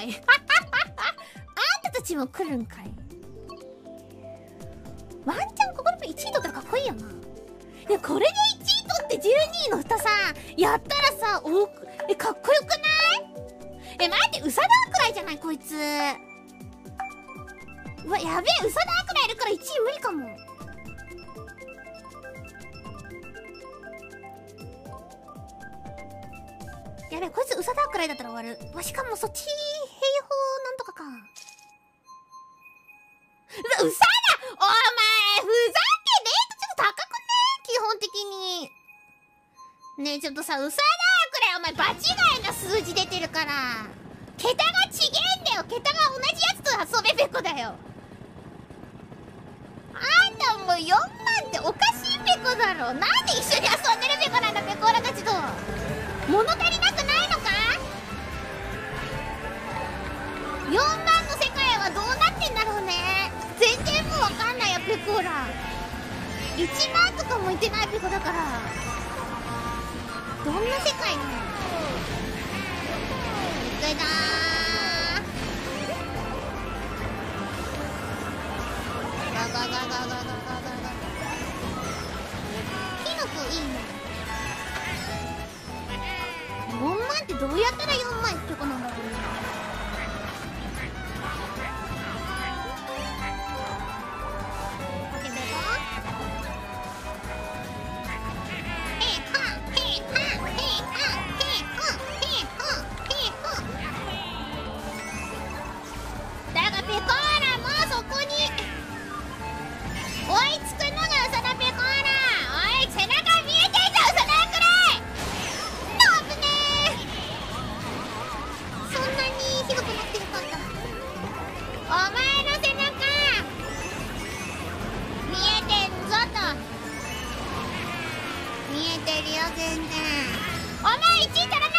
いあんたたちも来るんかい。ワンチャンここでも1位取ったらかっこいいよな。でこれで1位取って12位の人さやったらさ、かっこよくない？待って、ウサダーくらいじゃないこいつ。うわ、やべえ、ウサダーくらいいるから1位無理かも。やべえ、こいつウサダーくらいだったら終わる。わ、しかもそっち兵法なんとかか。うわ、ウサダー、お前ふざけねえとちょっと高くね基本的に。ねえちょっとさ、ウサダーくらいお前場違いな数字出てるから、桁がちげえんだよ。桁が同じやつと遊べべこだよ。あんたもう4万っておかしいべこだろ。なんで一緒に遊んでるべこなんだべこらたちと。物足りなくないのか。4万の世界はどうなってんだろうね。全然もうわかんないやペコーラ。1万とかもいってないペコだから、どんな世界なの。一回だー。ガガガガガガガガガ。キノコいいね。4万ってどうやったら4万いくとこなんだろうね。オッケーベコだがペコーラもうそこに追いつくのがウサダペコーラ。おい背中見えてんじゃんウサダくらい。危ねえ。そんなにひどくなってるかんだ。お前の背中見えてんぞと。見えてるよ全然。お前1位取ら